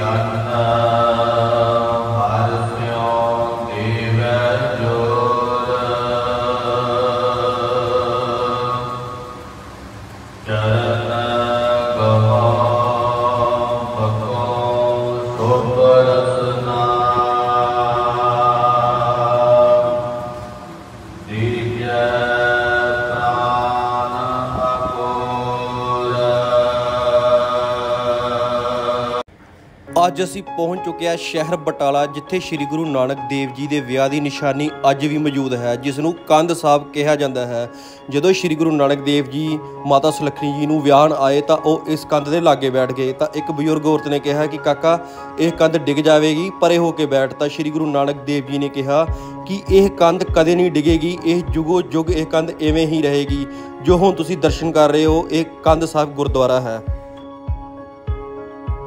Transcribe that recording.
ਅੱਜ ਅਸੀਂ ਪਹੁੰਚ ਚੁੱਕੇ ਹਾਂ ਸ਼ਹਿਰ ਬਟਾਲਾ, ਜਿੱਥੇ ਸ਼੍ਰੀ ਗੁਰੂ ਨਾਨਕ ਦੇਵ ਜੀ ਦੇ ਵਿਆਹ ਦੀ ਨਿਸ਼ਾਨੀ ਅੱਜ ਵੀ ਮੌਜੂਦ ਹੈ, ਜਿਸ ਨੂੰ ਕੰਧ ਸਾਹਿਬ ਕਿਹਾ ਜਾਂਦਾ ਹੈ। ਜਦੋਂ ਸ਼੍ਰੀ ਗੁਰੂ ਨਾਨਕ ਦੇਵ ਜੀ ਮਾਤਾ ਸੁਲੱਖਣੀ ਜੀ ਨੂੰ ਵਿਆਹਣ ਆਏ ਤਾਂ ਉਹ ਇਸ ਕੰਧ ਦੇ ਲਾਗੇ ਬੈਠ ਗਏ। ਤਾਂ ਇੱਕ ਬਜ਼ੁਰਗ ਔਰਤ ਨੇ ਕਿਹਾ ਕਿ ਕਾਕਾ ਇਹ ਕੰਧ ਡਿੱਗ ਜਾਵੇਗੀ, ਪਰੇ ਹੋ ਕੇ ਬੈਠ। ਤਾਂ ਸ਼੍ਰੀ ਗੁਰੂ ਨਾਨਕ ਦੇਵ ਜੀ ਨੇ ਕਿਹਾ ਕਿ ਇਹ ਕੰਧ ਕਦੇ ਨਹੀਂ ਡਿੱਗੇਗੀ, ਇਹ ਜੁਗੋ ਜੁਗ ਇਹ ਕੰਧ ਇਵੇਂ ਹੀ ਰਹੇਗੀ। ਜੋ ਹੁਣ ਤੁਸੀਂ ਦਰਸ਼ਨ ਕਰ ਰਹੇ ਹੋ, ਇਹ ਕੰਧ ਸਾਹਿਬ ਗੁਰਦੁਆਰਾ ਹੈ।